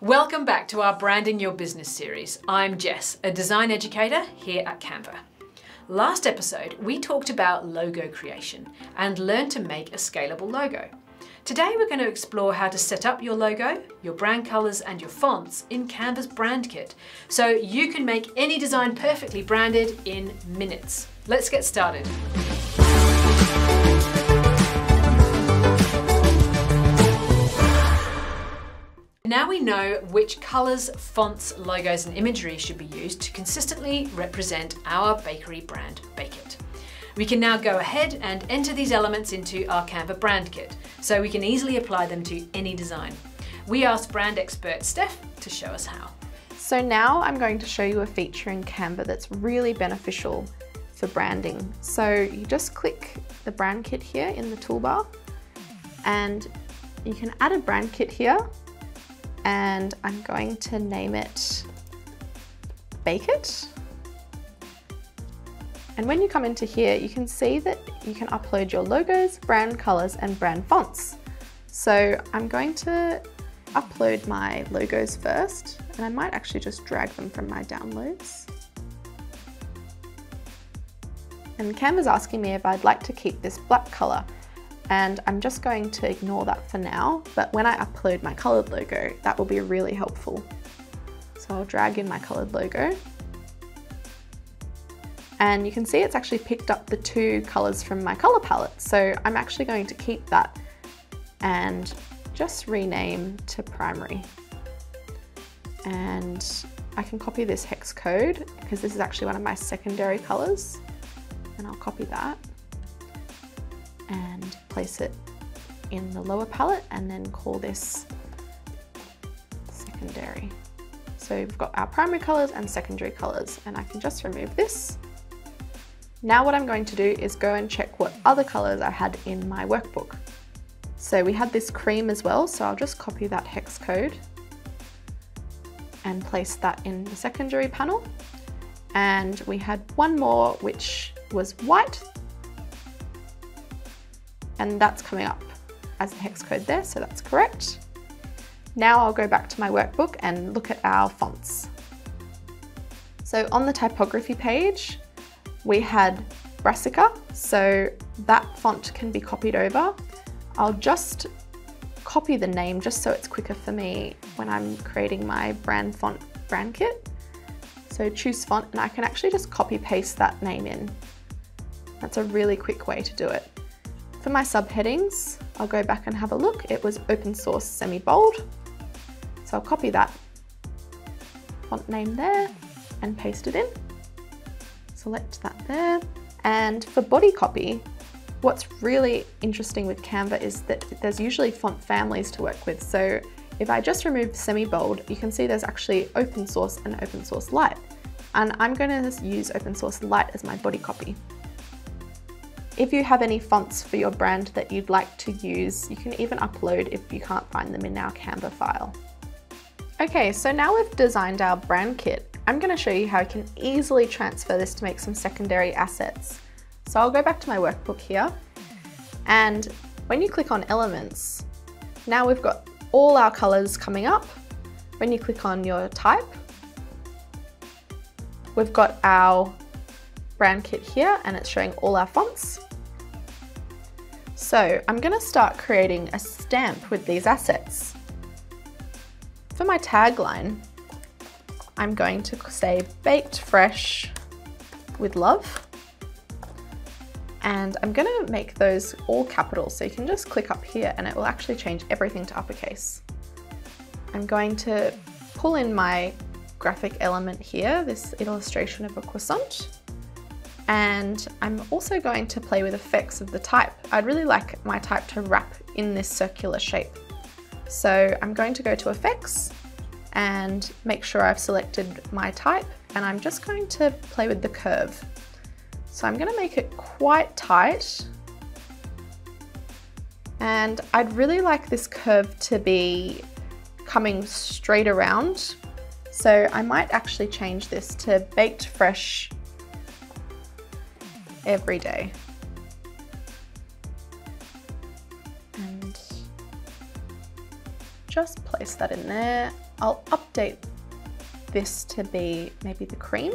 Welcome back to our Branding Your Business series. I'm Jess, a design educator here at Canva. Last episode, we talked about logo creation and learned to make a scalable logo. Today, we're going to explore how to set up your logo, your brand colors, and your fonts in Canva's Brand Kit, so you can make any design perfectly branded in minutes. Let's get started. Now we know which colors, fonts, logos, and imagery should be used to consistently represent our bakery brand, Bake It. We can now go ahead and enter these elements into our Canva Brand Kit, so we can easily apply them to any design. We asked brand expert Steph to show us how. So now I'm going to show you a feature in Canva that's really beneficial for branding. So you just click the Brand Kit here in the toolbar, and you can add a brand kit here. And I'm going to name it Bake It. And when you come into here, you can see that you can upload your logos, brand colors, and brand fonts. So I'm going to upload my logos first, and I might actually just drag them from my downloads. And Canva's asking me if I'd like to keep this black color. And I'm just going to ignore that for now, but when I upload my colored logo, that will be really helpful. So I'll drag in my colored logo. And you can see it's actually picked up the two colors from my color palette. So I'm actually going to keep that and just rename to primary. And I can copy this hex code because this is actually one of my secondary colors. And I'll copy that and place it in the lower palette and then call this secondary. So we've got our primary colors and secondary colors, and I can just remove this. Now what I'm going to do is go and check what other colors I had in my workbook. So we had this cream as well, so I'll just copy that hex code and place that in the secondary panel. And we had one more, which was white, and that's coming up as a hex code there, so that's correct. Now I'll go back to my workbook and look at our fonts. So on the typography page, we had Brassica, so that font can be copied over. I'll just copy the name just so it's quicker for me when I'm creating my brand font brand kit. So choose font, and I can actually just copy paste that name in. That's a really quick way to do it. For my subheadings, I'll go back and have a look. It was open source semi-bold. So I'll copy that font name there and paste it in. Select that there. And for body copy, what's really interesting with Canva is that there's usually font families to work with. So if I just remove semi-bold, you can see there's actually open source and open source light. And I'm going to use open source light as my body copy. If you have any fonts for your brand that you'd like to use, you can even upload if you can't find them in our Canva file. Okay, so now we've designed our brand kit, I'm going to show you how I can easily transfer this to make some secondary assets. So I'll go back to my workbook here, and when you click on elements, now we've got all our colors coming up. When you click on your type, we've got our brand kit here, and it's showing all our fonts. So I'm going to start creating a stamp with these assets. For my tagline, I'm going to say baked fresh with love. And I'm going to make those all capital, so you can just click up here and it will actually change everything to uppercase. I'm going to pull in my graphic element here, this illustration of a croissant. And I'm also going to play with effects of the type. I'd really like my type to wrap in this circular shape. So I'm going to go to effects and make sure I've selected my type, and I'm just going to play with the curve. So I'm going to make it quite tight, and I'd really like this curve to be coming straight around. So I might actually change this to baked fresh every day. And just place that in there. I'll update this to be maybe the cream,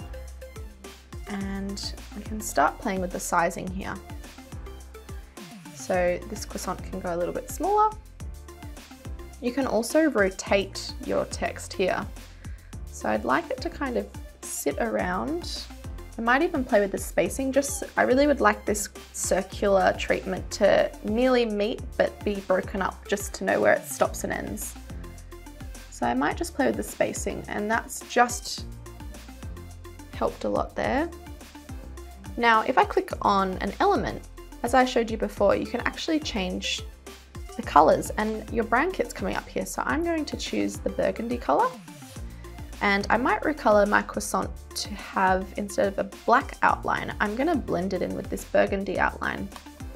and we can start playing with the sizing here. So this croissant can go a little bit smaller. You can also rotate your text here. So I'd like it to kind of sit around. I might even play with the spacing, I really would like this circular treatment to nearly meet but be broken up, just to know where it stops and ends. So I might just play with the spacing, and that's just helped a lot there. Now, if I click on an element, as I showed you before, you can actually change the colors, and your brand kit's coming up here. So I'm going to choose the burgundy color, and I might recolor my croissant to have, instead of a black outline, I'm going to blend it in with this burgundy outline.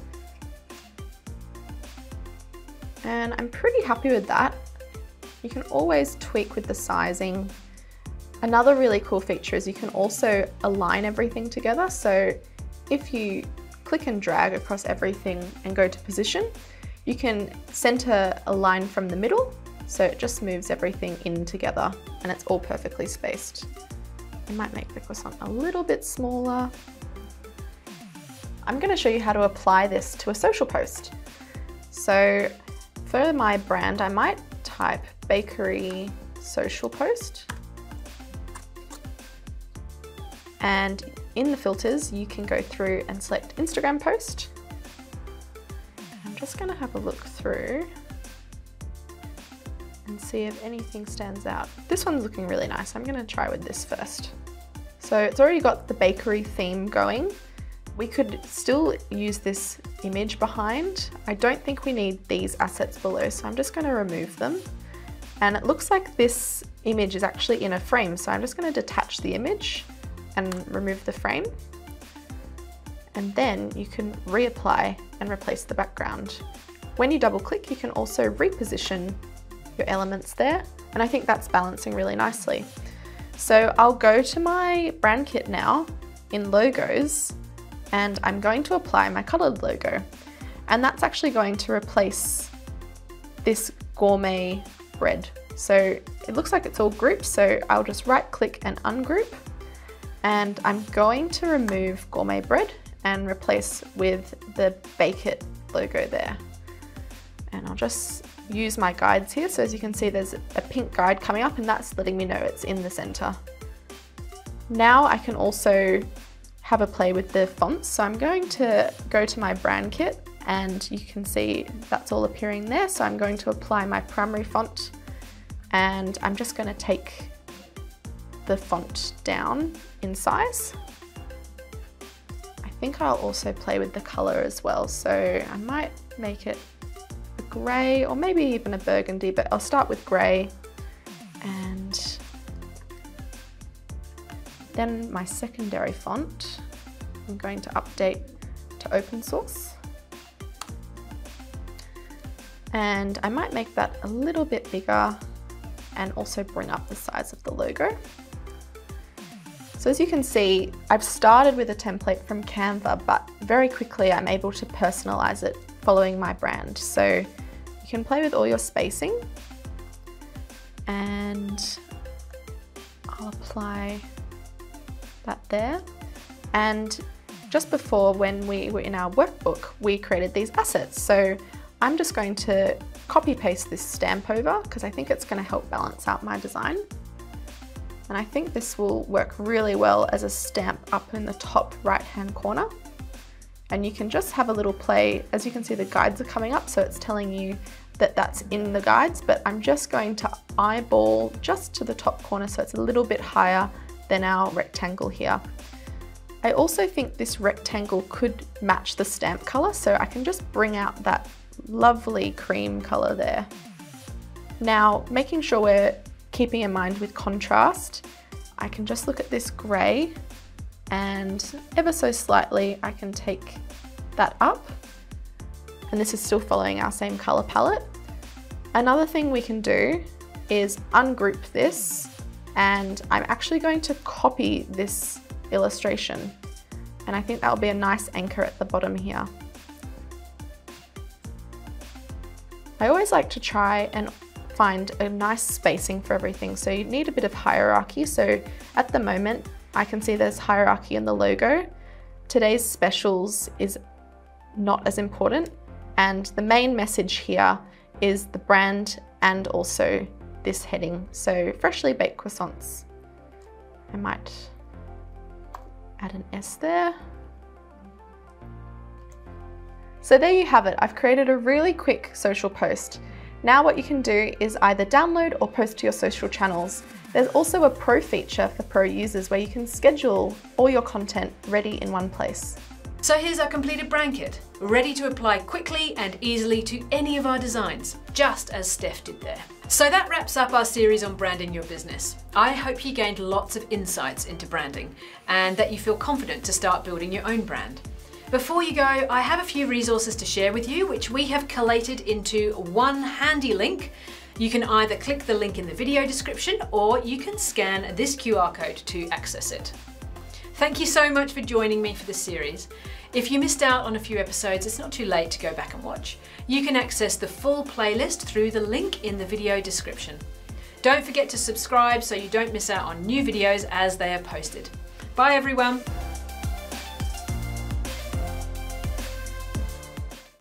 And I'm pretty happy with that. You can always tweak with the sizing. Another really cool feature is you can also align everything together. So if you click and drag across everything and go to position, you can center a line from the middle, so it just moves everything in together and it's all perfectly spaced. I might make the croissant a little bit smaller. I'm going to show you how to apply this to a social post. So for my brand, I might type bakery social post, and in the filters you can go through and select Instagram post. I'm just going to have a look through and see if anything stands out. This one's looking really nice. I'm going to try with this first. So it's already got the bakery theme going. We could still use this image behind. I don't think we need these assets below, so I'm just going to remove them. And it looks like this image is actually in a frame, so I'm just going to detach the image and remove the frame. And then you can reapply and replace the background. When you double click, you can also reposition your elements there, and I think that's balancing really nicely. So I'll go to my brand kit now in logos, and I'm going to apply my colored logo, and that's actually going to replace this gourmet bread. So it looks like it's all grouped, so I'll just right click and ungroup, and I'm going to remove gourmet bread and replace with the Bake It logo there. And I'll just use my guides here. So as you can see, there's a pink guide coming up, and that's letting me know it's in the center. Now I can also have a play with the fonts. So I'm going to go to my brand kit, and you can see that's all appearing there. So I'm going to apply my primary font, and I'm just going to take the font down in size. I think I'll also play with the color as well. So I might make it a gray or maybe even a burgundy, but I'll start with gray. And then my secondary font, I'm going to update to open source. And I might make that a little bit bigger and also bring up the size of the logo. So as you can see, I've started with a template from Canva, but very quickly I'm able to personalize it following my brand. So you can play with all your spacing, and I'll apply that there. And just before, when we were in our workbook, we created these assets. So I'm just going to copy paste this stamp over because I think it's going to help balance out my design. And I think this will work really well as a stamp up in the top right hand corner. And you can just have a little play. As you can see, the guides are coming up, so it's telling you that that's in the guides, but I'm just going to eyeball just to the top corner so it's a little bit higher than our rectangle here. I also think this rectangle could match the stamp color, so I can just bring out that lovely cream color there. Now, making sure we're keeping in mind with contrast, I can just look at this gray, and ever so slightly I can take that up, and this is still following our same color palette. Another thing we can do is ungroup this, and I'm actually going to copy this illustration, and I think that will be a nice anchor at the bottom here. I always like to try and find a nice spacing for everything. So you need a bit of hierarchy. So at the moment, I can see there's hierarchy in the logo. Today's specials is not as important. And the main message here is the brand and also this heading. So freshly baked croissants. I might add an S there. So there you have it. I've created a really quick social post. Now what you can do is either download or post to your social channels. There's also a pro feature for pro users where you can schedule all your content ready in one place. So here's our completed brand kit, ready to apply quickly and easily to any of our designs, just as Steph did there. So that wraps up our series on branding your business. I hope you gained lots of insights into branding and that you feel confident to start building your own brand. Before you go, I have a few resources to share with you, which we have collated into one handy link. You can either click the link in the video description or you can scan this QR code to access it. Thank you so much for joining me for this series. If you missed out on a few episodes, it's not too late to go back and watch. You can access the full playlist through the link in the video description. Don't forget to subscribe so you don't miss out on new videos as they are posted. Bye everyone.